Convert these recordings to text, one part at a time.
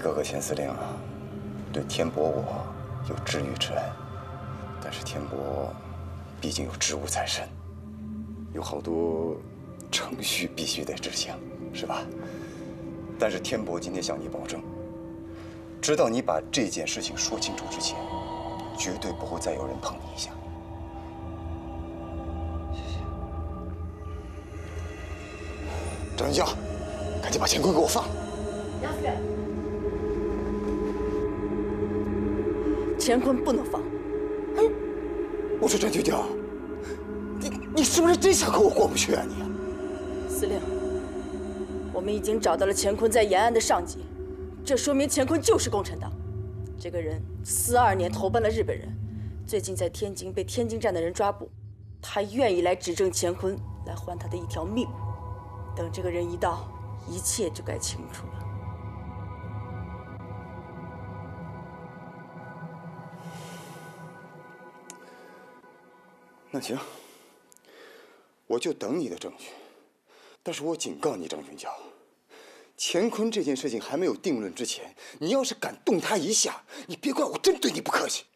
哥哥钱司令啊，对天伯我有知遇之恩，但是天伯毕竟有职务在身，有好多程序必须得执行，是吧？但是天伯今天向你保证，直到你把这件事情说清楚之前，绝对不会再有人碰你一下。谢谢。张云霄，赶紧把乾坤给我放了。 杨司令，乾坤不能放。 哎，我说张军校，你是不是真想和我过不去啊你？ 司令，我们已经找到了乾坤在延安的上级，这说明乾坤就是共产党。这个人42年投奔了日本人，最近在天津被天津站的人抓捕，他愿意来指证乾坤，来换他的一条命。等这个人一到，一切就该清楚了。 那行，我就等你的证据。但是我警告你，张军校，乾坤这件事情还没有定论之前，你要是敢动他一下，你别怪我真对你不客气。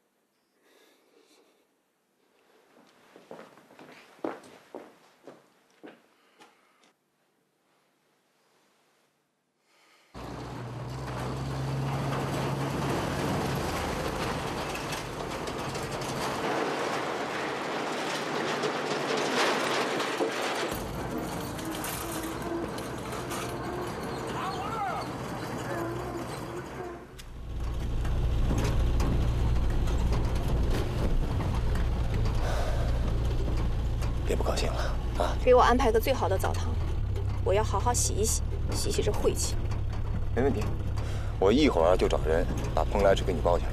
别不高兴了啊！ 给我安排个最好的澡堂，我要好好洗一洗，洗洗这晦气。 没问题，我一会儿就找人把蓬莱池给你包起来。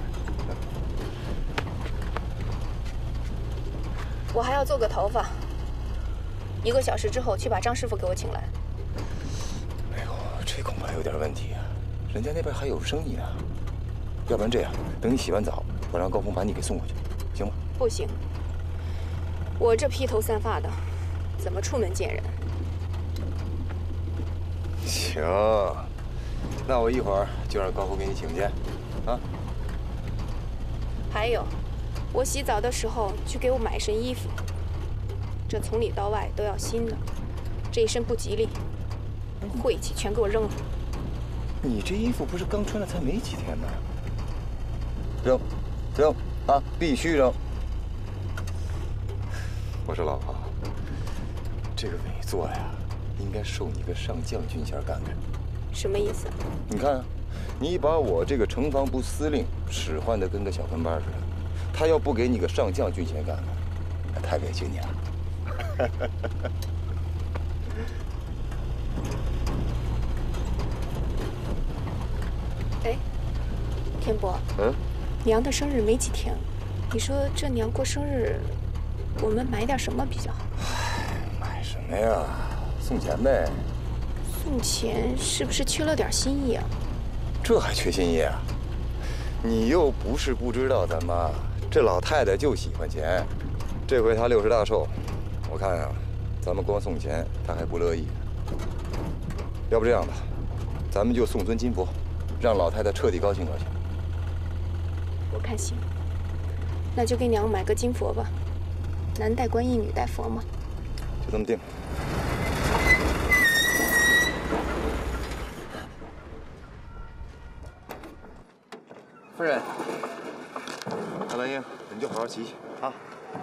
我还要做个头发，1个小时之后去把张师傅给我请来。 哎呦，这恐怕有点问题啊，人家那边还有生意呢。要不然这样，等你洗完澡，我让高峰把你给送过去，行吗？ 不行。我这披头散发的，怎么出门见人？ 行，那我一会儿就让高峰给你请去，啊。 还有，我洗澡的时候去给我买一身衣服，这从里到外都要新的，这一身不吉利，晦气全给我扔了。 你这衣服不是刚穿了才没几天吗？扔，扔啊，必须扔！我说老婆，这个委座呀，应该授你个上将军衔干干。 什么意思？ 你看啊，你把我这个城防部司令使唤的跟个小跟班似的，他要不给你个上将军衔干干，那太委屈你了。 哎，天伯，娘的生日没几天了，你说这娘过生日，我们买点什么比较好？ 买什么呀？送钱呗。 送钱是不是缺了点心意啊？ 这还缺心意啊？你又不是不知道，咱妈这老太太就喜欢钱。这回她60大寿，我看啊，咱们光送钱她还不乐意。要不这样吧，咱们就送尊金佛，让老太太彻底高兴高兴。 我看行，那就给娘买个金佛吧，男戴观音，女戴佛嘛。 就这么定。夫人，阿兰英，你就好好洗洗啊。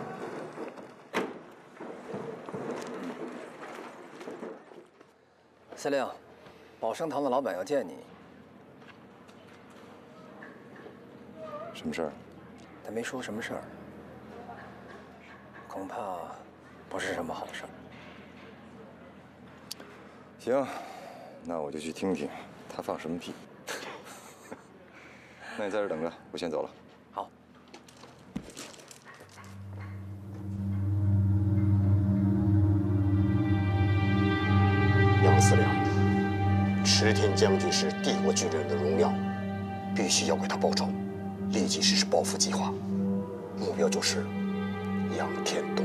司令，宝生堂的老板要见你。 什么事儿？ 他没说什么事儿，恐怕不是什么好事儿。 行，那我就去听听他放什么屁。那你在这儿等着，我先走了。 好。 杨司令，池田将军是帝国军人的荣耀，必须要为他报仇，立即实施报复计划，目标就是杨天东。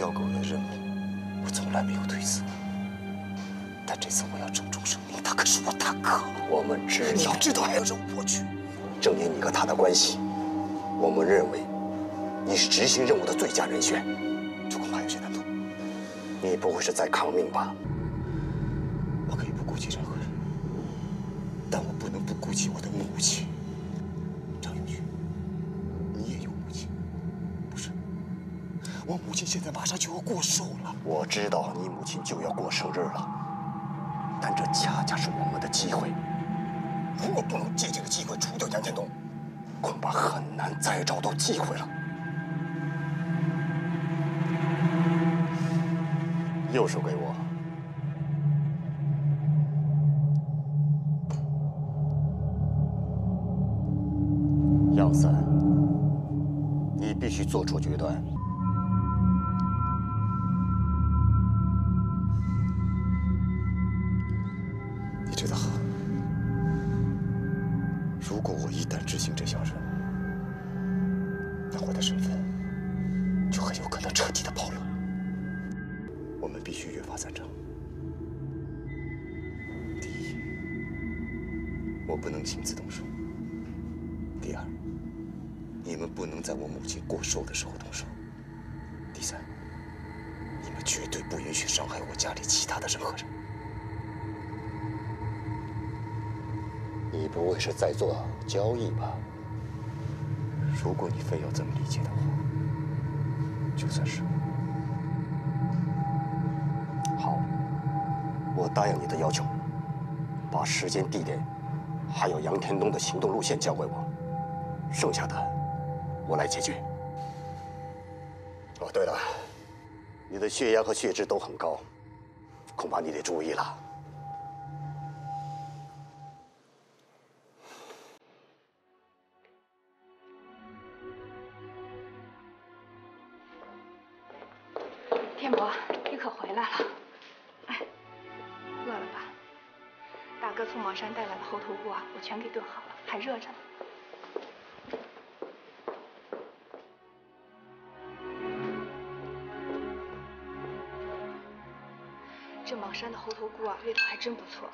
交给我的任务，我从来没有推辞。但这次我要郑重声明，他可是我大哥。 我们知道， 你要知道还要让我去。 正因你和他的关系，我们认为你是执行任务的最佳人选。 这恐怕有些难度。 你不会是在抗命吧？ 我可以不顾及任何人，但我不能不顾及我的母亲。张永旭，你也有母亲，不是？我母亲现在马上就要过寿了。 我知道你母亲就要过生日了，但这恰恰是我们的机会。如果不能借这个机会除掉杨天东，恐怕很难再找到机会了。右手给我。杨三，你必须做出决断。 你知道，如果我一旦执行这项任务，那我的身份就很有可能彻底的暴露。我们必须约法三章。第一，我不能亲自动手；第二，你们不能在我母亲过寿的时候动手；第三，你们绝对不允许伤害我家里其他的任何人。 你不会是在做交易吧？ 如果你非要这么理解的话，就算是。 好，我答应你的要求，把时间、地点，还有杨天东的行动路线交给我，剩下的我来解决。哦，对了，你的血压和血脂都很高，恐怕你得注意了。 天伯，你可回来了。哎，饿了吧？大哥从茅山带来的猴头菇啊，我全给炖好了，还热着呢。这茅山的猴头菇啊，味道还真不错，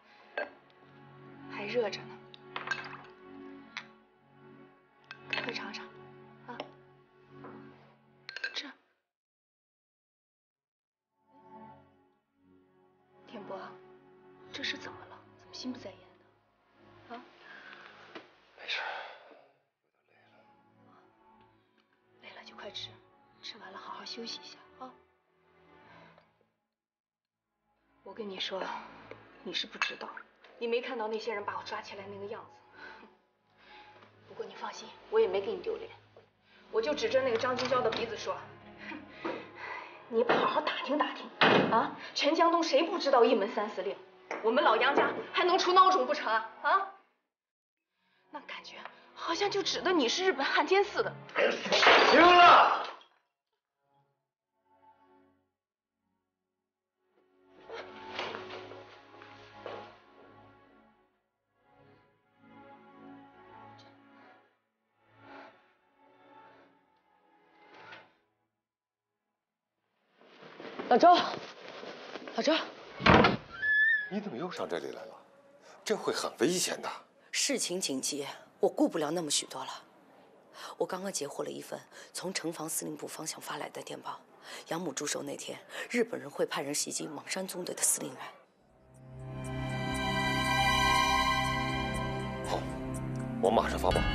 还热着呢。快尝尝，啊，这。天伯，这是怎么了？怎么心不在焉的？啊？ 没事， 累了就快吃，吃完了好好休息一下啊。我跟你说，你是不知道，你没看到那些人把我抓起来那个样子。不过你放心，我也没给你丢脸，我就指着那个张金娇的鼻子说。你不好好打听打听啊！全江东谁不知道一门三司令？我们老杨家还能出孬种不成啊？啊！那感觉好像就指的你是日本汉奸似的。 行了。 老周，老周， 你怎么又上这里来了？这会很危险的。 事情紧急，我顾不了那么许多了。我刚刚截获了一份从城防司令部方向发来的电报，养母驻守那天，日本人会派人袭击邙山纵队的司令员。 好，我马上发报。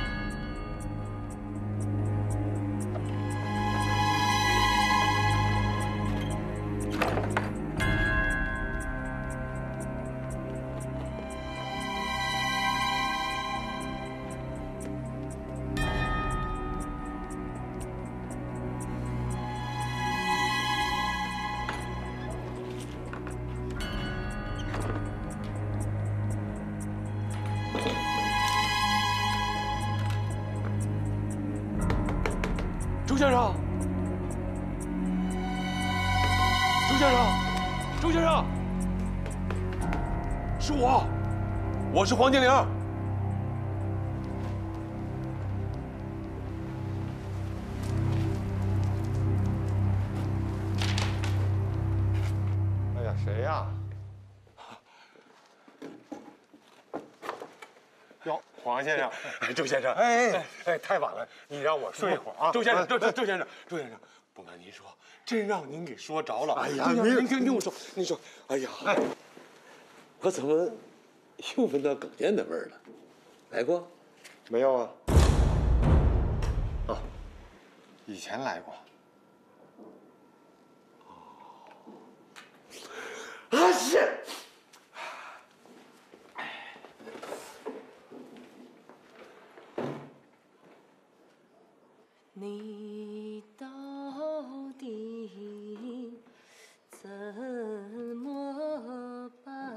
周先生，周先生，周先生，是我是黄金玲。 呀？哟，黄先生，周先生，太晚了，你让我睡一会儿啊。周先生，周先生，不瞒您说，真让您给说着了。哎呀，您听我说，您说，哎呀， 我怎么又闻到耿娟的味儿了？来过？ 没有啊。哦，以前来过。 啊是。 你到底怎么办？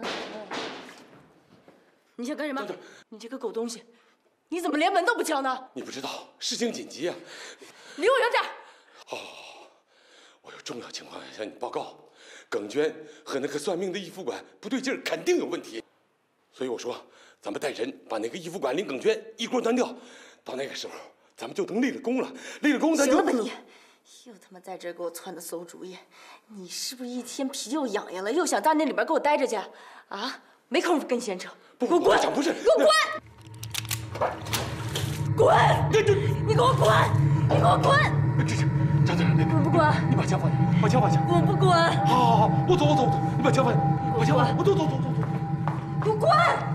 你想干什么？你这个狗东西，你怎么连门都不敲呢？ 你不知道，事情紧急啊！ 离我远点！ 哦，我有重要情况向你报告，耿娟和那个算命的义父馆不对劲儿，肯定有问题。所以我说，咱们带人把那个义父馆领耿娟一锅端掉，到那个时候，咱们就能立了功了。立了功，咱就行了吧你！又他妈在这儿给我撺掇馊主意，你是不是一天皮就痒痒了，又想到那里边给我待着去？啊，没工夫跟闲扯， 不， 给我滚！ 不是， 给我滚！滚！你给我滚！你给我滚！ 张队长，那个滚不滚？ 你把枪放下，把枪放下。 我不滚！ 好，我走，你把枪放下，把枪放下，我走。 给我滚！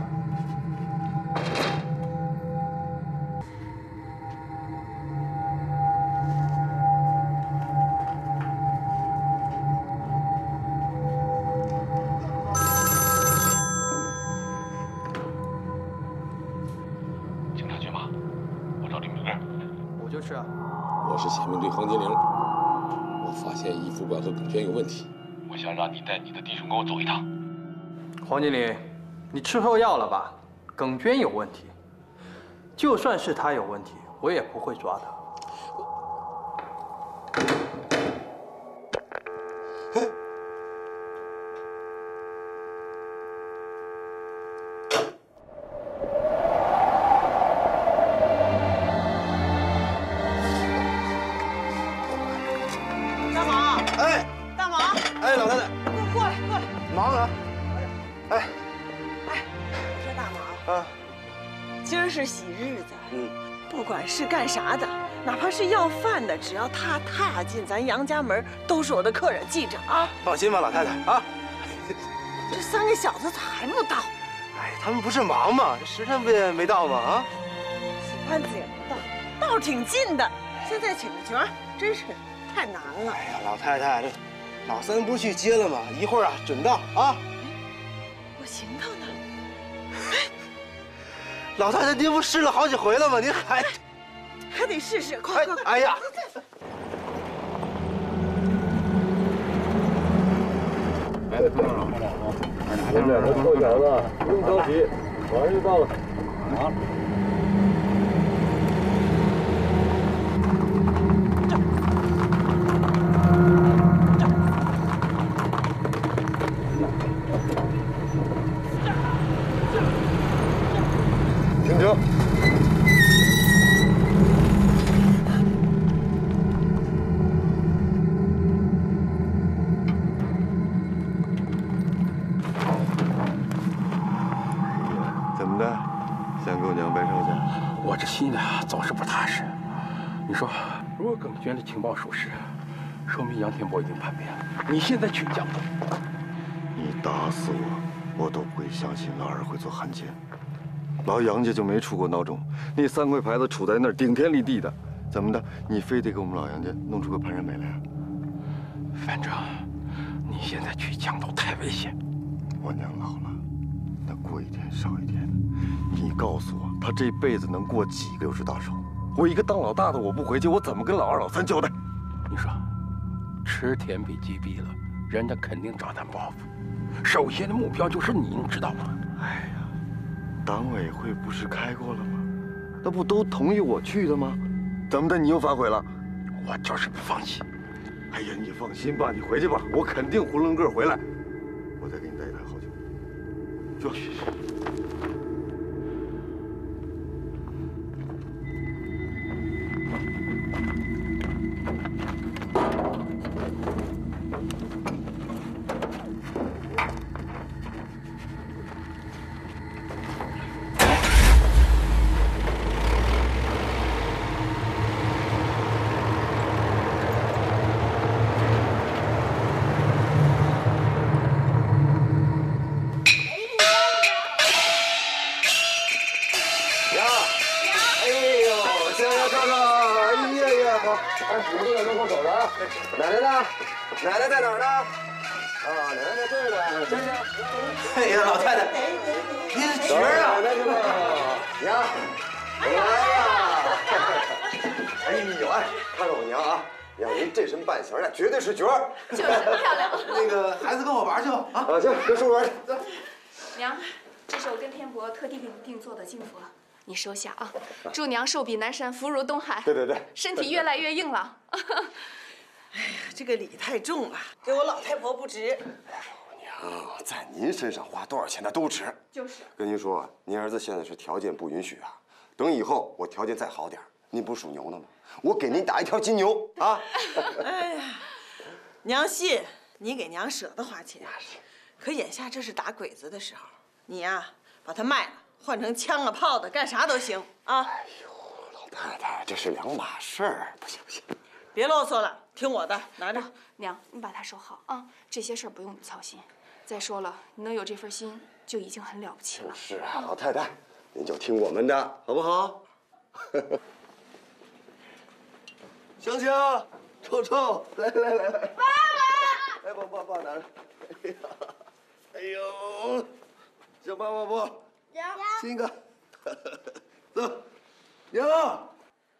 警察局吗？我找李明根。 我就是啊。 我是宪兵队黄金玲，我发现义父馆和耿娟有问题， 我想让你带你的弟兄跟我走一趟。 黄经理，你吃错药了吧？耿娟有问题，就算是她有问题，我也不会抓她。 是喜日子，不管是干啥的，哪怕是要饭的，只要他踏进咱杨家门，都是我的客人，记着啊！ 放心吧，老太太啊。 这三个小子咋还不到？ 哎，他们不是忙吗？时辰不也没到吗？啊！ 喜欢子也不到，道挺近的，现在请个角，真是太难了。 哎呀，老太太，这老三不是去接了吗？一会儿啊，准到啊。 我行头呢？ 老太太，您不试了好几回了吗？您还得试试，快！ 哎呀！ 来了，队长，前面都扣钱了，不用着急，马上就到了。啊！停车！ 怎么的，想给我娘白烧去？ 我这心里啊总是不踏实。你说，如果耿娟的情报属实，说明杨天伯已经叛变了。你现在去江东， 你打死我都不会相信老二会做汉奸。老杨家就没出过孬种，那3块牌子杵在那儿顶天立地的，怎么的？你非得给我们老杨家弄出个潘仁美来啊？ 反正你现在去江东太危险。 我娘老了，那过一天少一天的。你告诉我，她这辈子能过几个有志大寿？我一个当老大的，我不回去，我怎么跟老二、老三交代？ 你说，池田被击毙了，人家肯定找咱报复。首先的目标就是你，你知道吗？ 哎呀，党委会不是开过了吗？那不都同意我去的吗？怎么的，你又反悔了？ 我就是不放心。 哎呀，你放心吧，你回去吧，我肯定囫囵个回来。我再给你带一台好酒。去。 哥哥，哎呀呀，好，哎，你们都在门口走着啊。奶奶呢？奶奶在哪儿呢？啊，奶奶在这儿呢。这是。哎呀，老太太，您是角儿啊！奶奶是吧？娘，我来呀！哎呦，哎，看看我娘啊！娘，您这身扮相，那绝对是角儿。 就是漂亮。 那个孩子跟我玩去吧。啊，行，跟叔玩去。走。 娘，这是我跟天伯特地给你定做的金佛，你收下啊！祝娘寿比南山，福如东海。 对对对， 身体越来越硬朗。 哎呀，这个礼太重了，给我老太婆不值。 娘，在您身上花多少钱那都值。 就是。 跟您说啊，您儿子现在是条件不允许啊，等以后我条件再好点，您不是属牛的吗？我给您打一条金牛啊！ 哎呀，娘信你给娘舍得花钱，可眼下这是打鬼子的时候，你呀把它卖了，换成枪啊炮的，干啥都行啊！ 哎呦，老太太，这是两码事儿，不行不行。 别啰嗦了，听我的，拿着。 娘，你把它收好啊，这些事儿不用你操心。再说了，你能有这份心就已经很了不起了。 是啊，老太太，您就听我们的，好不好？香香，臭臭，来来来来，爸爸，来抱拿着。哎呀，哎呦，小抱抱，亲一个，走，娘。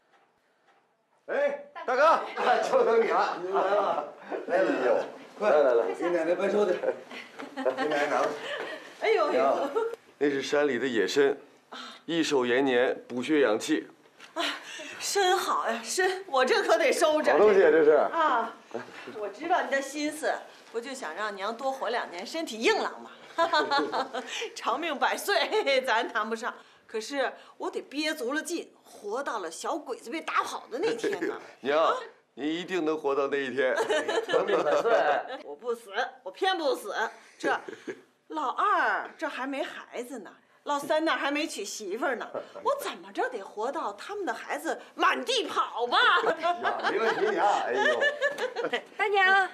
哎，大哥，就等你了，您来了。哎呦，快来，给奶奶搬手点，给奶奶拿吧。 哎呦， 那是山里的野参，益寿延年，补血养气。 参好呀，参，我这可得收着。 好东西，这是。 啊，我知道你的心思，不就想让娘多活2年，身体硬朗吗？长命百岁，咱谈不上。可是我得憋足了劲，活到了小鬼子被打跑的那天呢。 娘，你一定能活到那一天， 长命百岁。 我不死，我偏不死。这老二这还没孩子呢，老三那还没娶媳妇呢，我怎么着得活到他们的孩子满地跑吧？ 没问题，娘。哎呦， 大娘，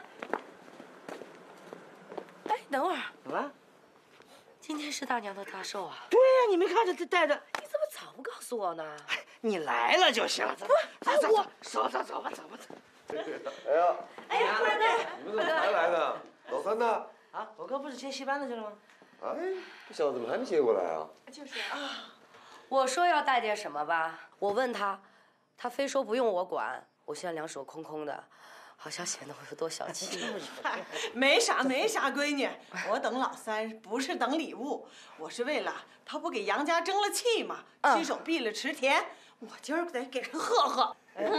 哎，等会儿， 怎么了？ 今天是大娘的大寿啊！ 对呀，你没看着她带着？ 你怎么早不告诉我呢？ 哎，你来了就行了。走，走吧。 哎呀， 哎呀，夫人呢？ 你们怎么才来呢？老三呢？ 啊，我哥不是接戏班子去了吗？ 哎，这小子怎么还没接过来啊？ 就是啊。 我说要带点什么吧，我问他，他非说不用我管。我现在两手空空的，好像显得我有多小气。 没啥，闺女，我等老三不是等礼物，我是为了他不给杨家争了气嘛，亲手毙了池田，我今儿得给人贺贺。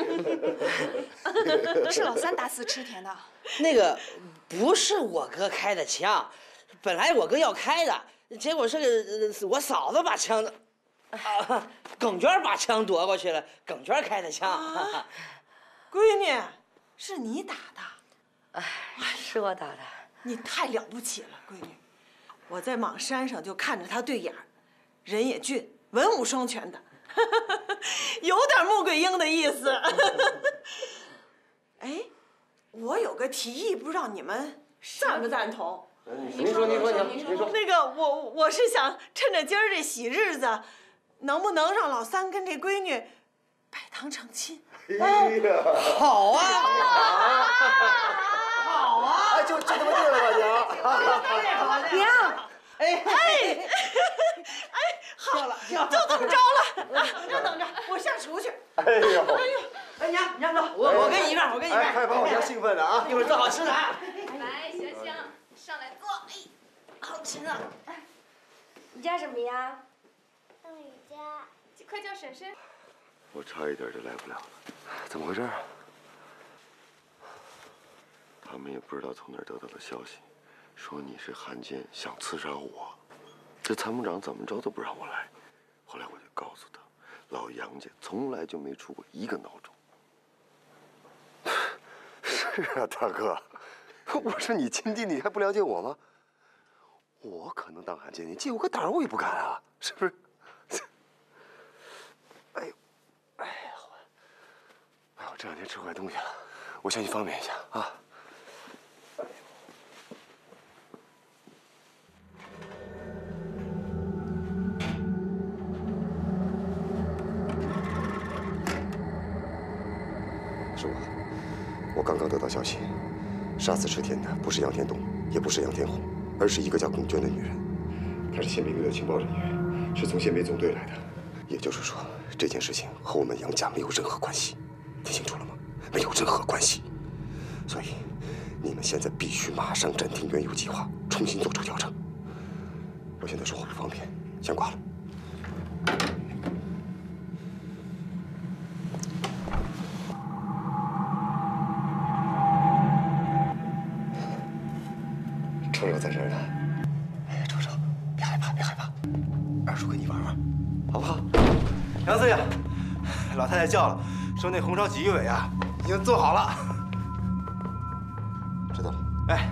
是老三打死池田的。 那个不是我哥开的枪，本来我哥要开的，结果是个我嫂子把枪耿娟把枪夺过去了，耿娟开的枪。 啊，闺女，是你打的？ 哎，是我打的。 你太了不起了，闺女。我在莽山上就看着他对眼儿，人也俊，文武双全的，有点穆桂英的意思。哎，我有个提议，不知道你们赞不赞同？ 您说。 那个，我是想趁着今儿这喜日子，能不能让老三跟这闺女拜堂成亲？ 哎呀， 好啊！ 好啊！ 哎，就这么定了吧，娘。 娘，哎，好了，就这么着了。就等着，我下厨去。 哎呦， 哎娘走，我跟你一半， 快把我娘兴奋的啊！ 一会儿做好吃的啊！ 来，香香，上来坐。哎，好吃啊！ 你叫什么呀？ 邓雨佳。 快叫婶婶。 我差一点就来不了了，怎么回事啊？他们也不知道从哪儿得到的消息，说你是汉奸，想刺杀我。这参谋长怎么着都不让我来。后来我就告诉他，老杨家从来就没出过一个孬种。是啊，大哥，我是你亲弟，你还不了解我吗？我可能当汉奸，你借我个胆我也不敢啊，是不是？哎呀，我这2天吃坏东西了，我先去方便一下啊。 是我刚刚得到消息，杀死池田的不是杨天东，也不是杨天红，而是一个叫龚娟的女人。她是宪兵队的情报人员，是从宪兵总队来的。也就是说，这件事情和我们杨家没有任何关系，听清楚了吗？没有任何关系。所以，你们现在必须马上暂停原有计划，重新做出调整。我现在说话不方便，先挂了。 臭手在这儿呢。哎，臭手，别害怕，别害怕，二叔跟你玩玩，好不好？ 杨司令，老太太叫了，说那红烧鲫鱼尾啊已经做好了。 知道了。 哎。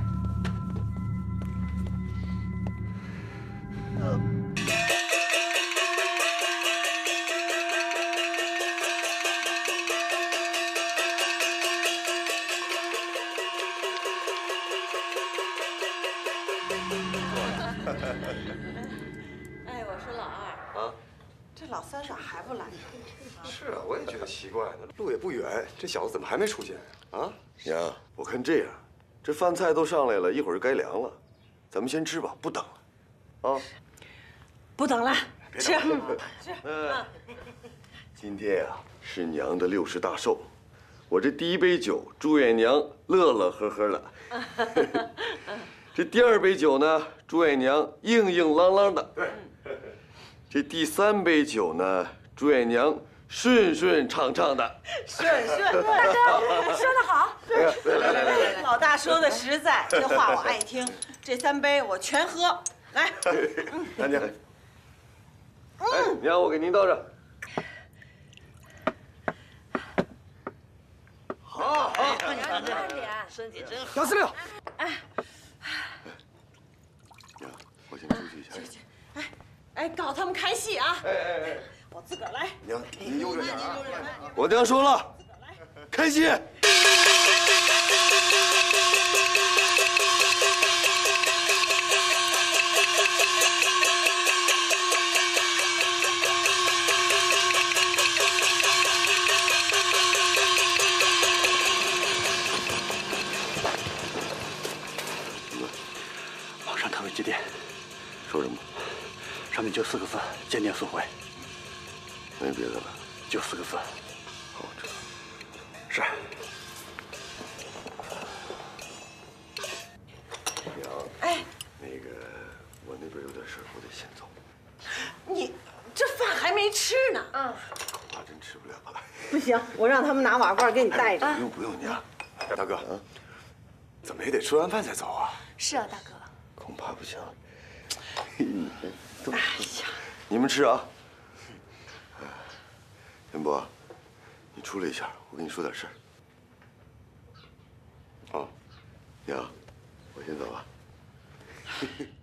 哎，我说老二啊， 这老三咋还不来呢？ 是啊，我也觉得奇怪呢，路也不远，这小子怎么还没出现啊？娘，我看这样，这饭菜都上来了，一会儿该凉了，咱们先吃吧，不等了，啊？ 不等了，吃吃。 今天呀是娘的60大寿，我这第一杯酒，祝愿娘乐乐呵呵的。这第2杯酒呢，祝愿娘硬硬朗朗的。这第3杯酒呢，祝愿娘顺顺畅畅的。 顺，大哥说得好。来，老大说的实在，这话我爱听。这3杯我全喝，来。 大娘，哎，娘，我给您倒上。 好，慢点，身体真好。 杨司令， 娘，我先出去一下。 哎，搞他们开戏啊！哎，我自个儿来。 娘，您悠着点啊！我娘说了，开戏。 网上特委接电， 说什么？ 上面就4个字：见面速回。 没别的了， 就4个字。 好，知道。 是。 娘， 哎， 那个，我那边有点事，我得先走。 你这饭还没吃呢。 恐怕真吃不了了。 不行，我让他们拿瓦罐给你带着。 不用，娘。大哥，怎么也得吃完饭才走啊？ 是啊，大哥。 恐怕不行。哎呀，你们吃啊。元博，你出来一下，我跟你说点事儿。啊，娘，我先走了。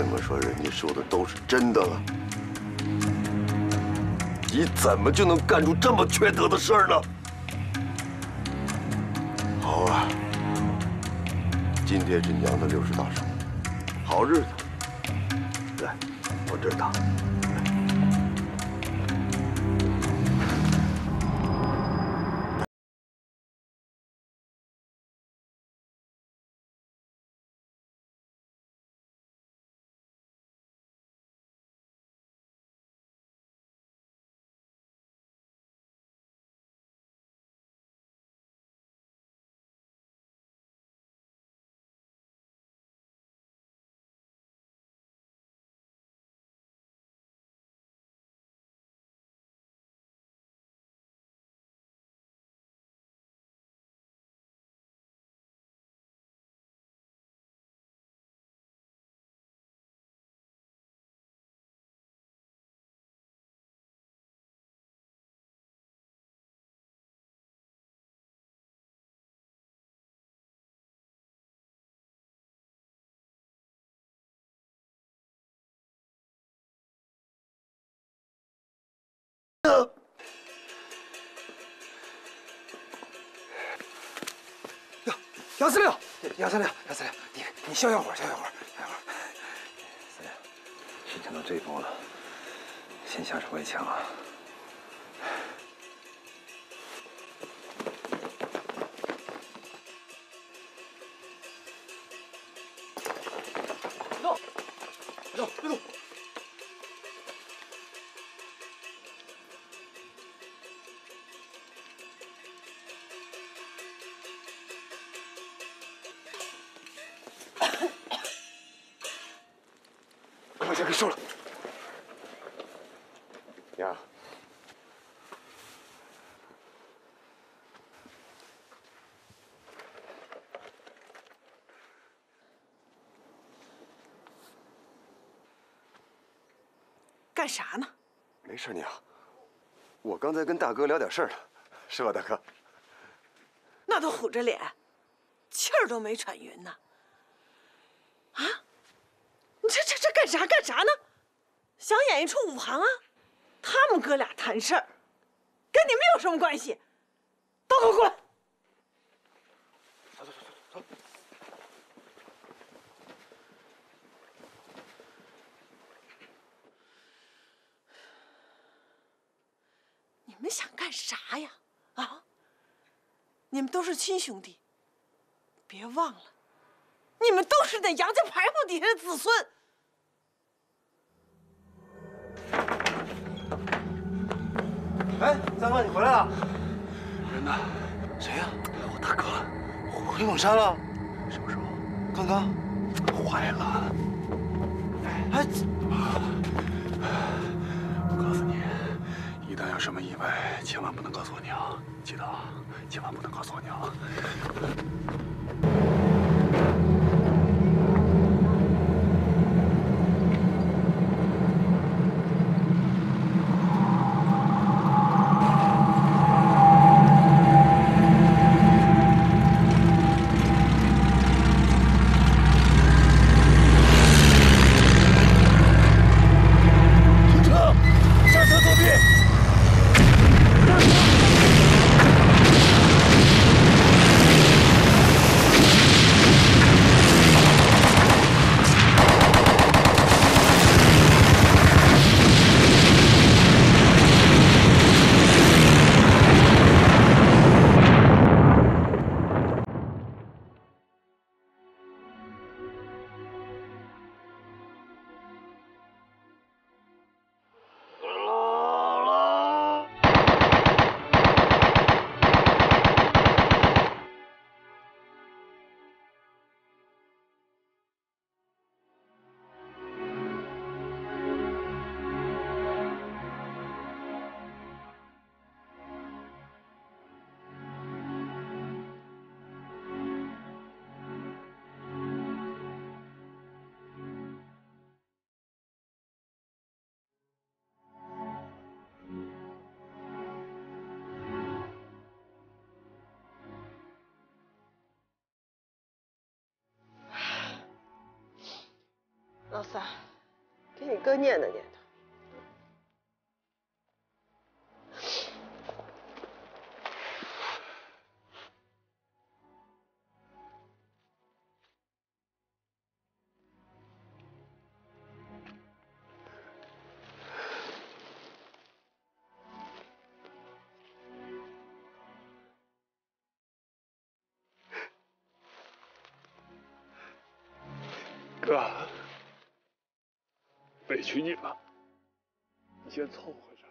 这么说，人家说的都是真的了。你怎么就能干出这么缺德的事儿呢？好啊，今天是娘的60大寿，好日子。来，我这儿打。 杨司令，杨司令，你消消火，消消火。 司令，事情都这一步了，先下手为强啊！ 别动！把钱给收了。 娘， 干啥呢？ 没事，娘。我刚才跟大哥聊点事儿呢，是吧，大哥？ 那都虎着脸，气儿都没喘匀呢。啊？你这干啥呢？想演一出武行啊？他们哥俩谈事儿，跟你们有什么关系？都给我滚！ 走。 你们想干啥呀？啊？你们都是亲兄弟，别忘了，你们都是那杨家牌坊底下的子孙。 哎，三哥，你回来了？ 人呢？ 谁呀？ 我大哥回蒙山了？ 什么时候？ 刚刚。 坏了！ 哎， 我告诉你，一旦有什么意外，千万不能告诉我娘，记得啊，千万不能告诉我娘。 老三，给你哥念叨念叨。 哥，委屈你了，你先凑合着。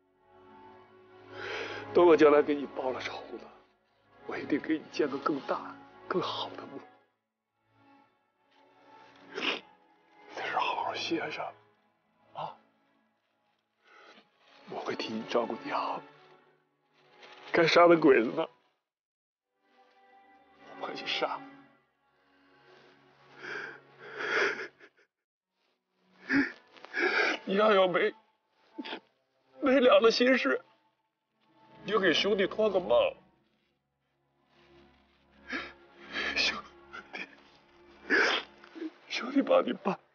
等我将来给你报了仇了，我一定给你建个更大、更好的墓。在这好好歇着，啊！我会替你照顾娘。该杀的鬼子呢，我不会去杀。你要有没了的心事，你就给兄弟托个梦。兄弟帮你办。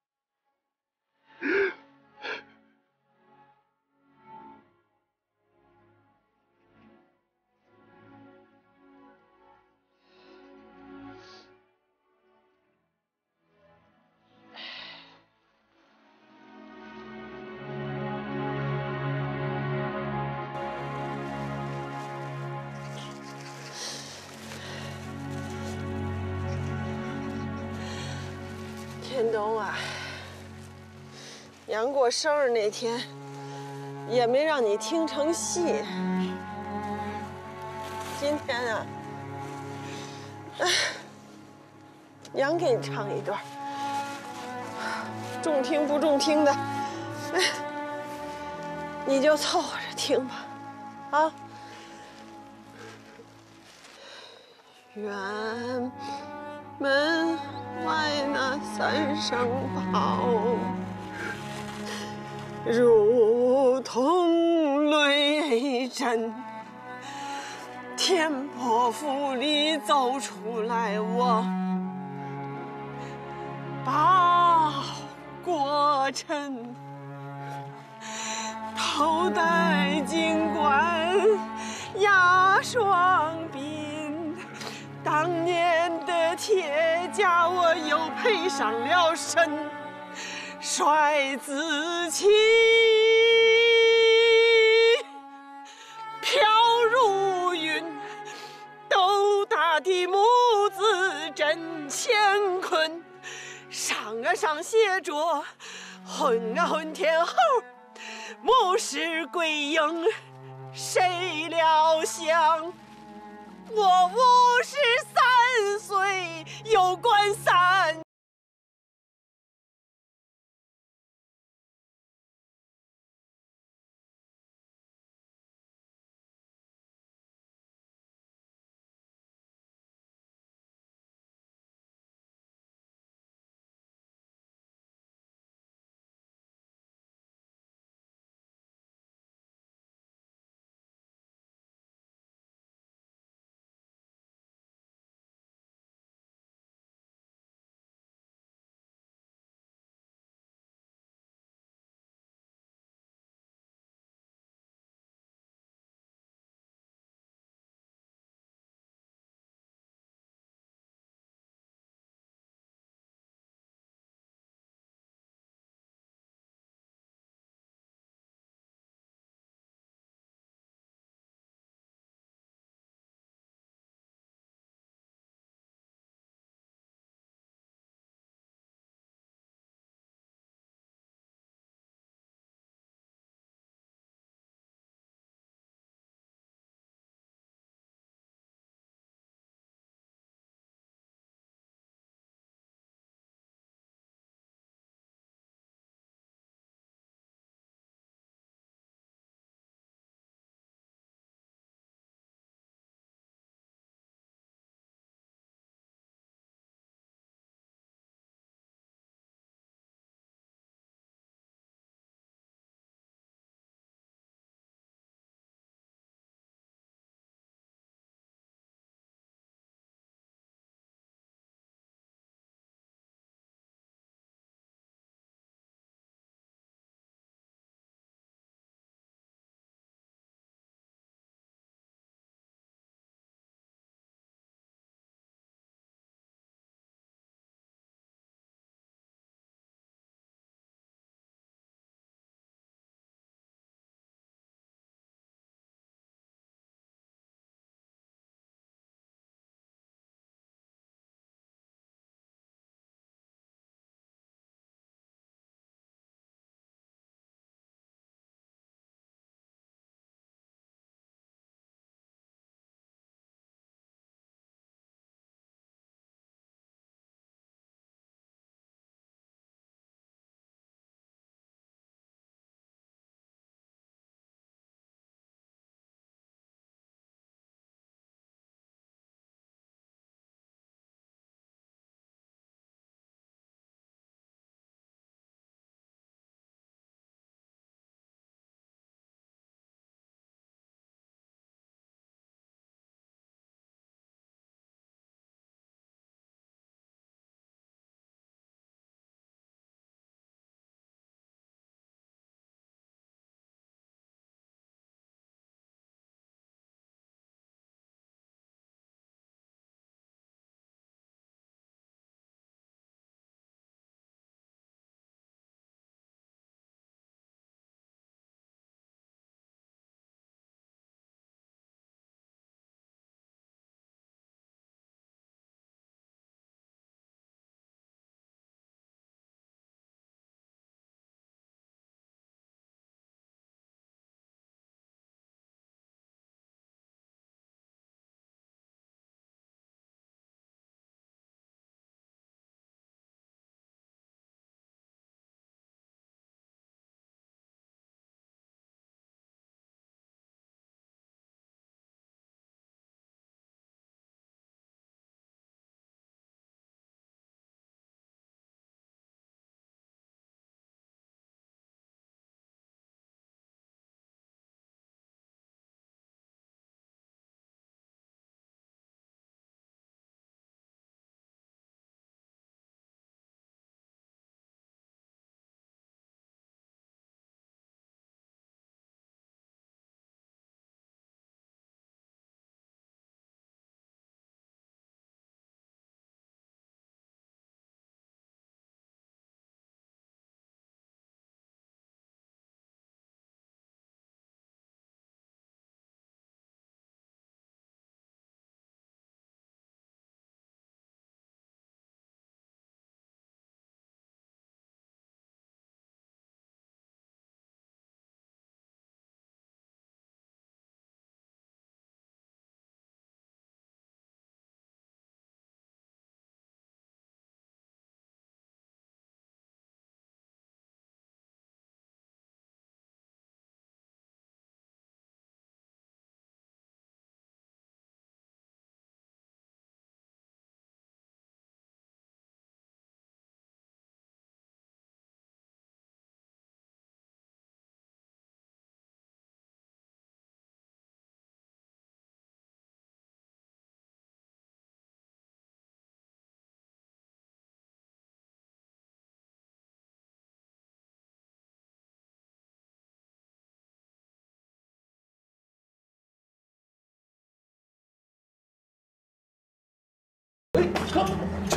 天东啊，杨过生日那天也没让你听成戏。今天啊，杨给你唱一段，中听不中听的，你就凑合着听吧，啊。远门外那三声炮，如同雷震。天婆府里走出来我报国臣，头戴金冠压双鬓，当年的铁甲我又配上了身，帅字旗飘如云，斗大的母子真乾坤。上啊上写着混啊混天后，母氏归营谁料想，我53岁有官3。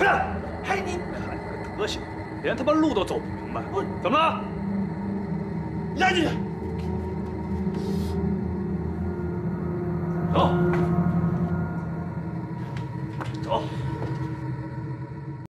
出来！嘿，你看你个德行，连他妈路都走不明白。怎么了？押进去。走。